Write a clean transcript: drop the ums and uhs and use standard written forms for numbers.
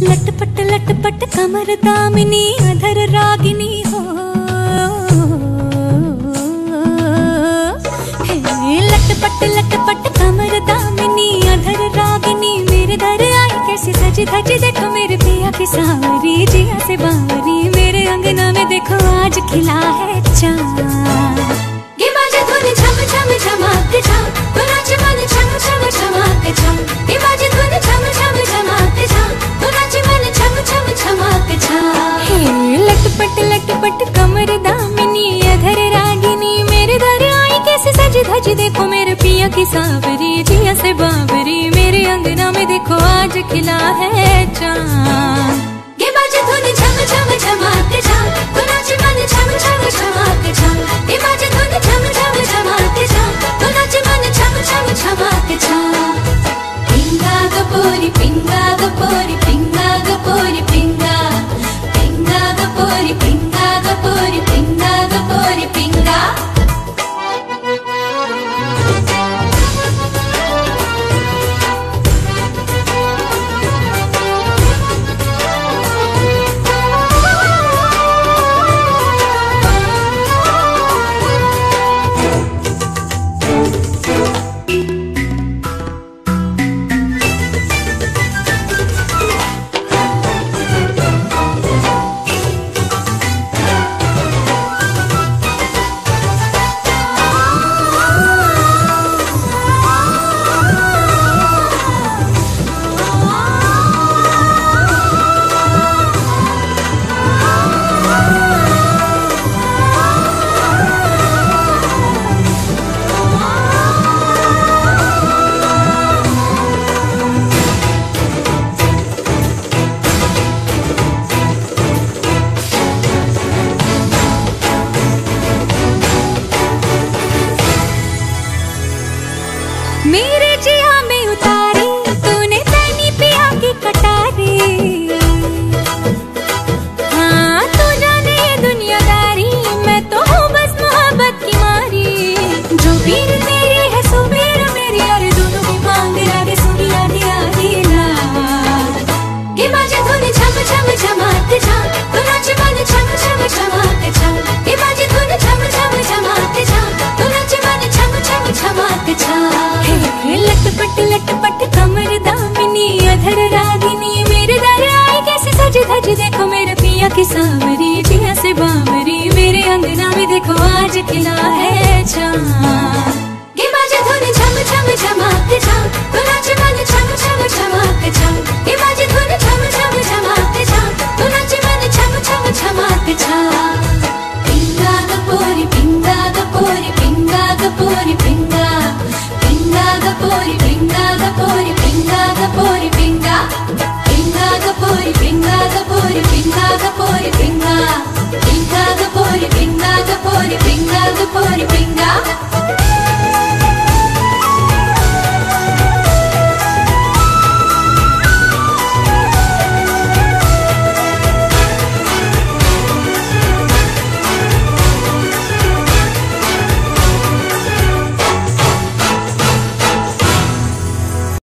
लटपट कमर दामिनी अधर रागिनी हो। लटपट कमर दामिनी अधर रागिनी मेरे दर आई कैसी सजी धजी देखो मेरे पिया की सांवरी जिया से बावरी मेरे अंगना में देखो आज खिला है चाँद। गे बाजे धुन झम झम झमाके झम तो नाचे मन झम झम झमाके झम। गे बाजे धुन झम झम झमाके झम तो नाचे मन झम झम झमाके झम। हे लटपट कमर दामिनी अधर रागिनी मेरे दर आई कैसे सज धज देखो मेरे पिया की सांवरी जिया से बावरी मेरे अंगना में देखो आज खिला है चाँद।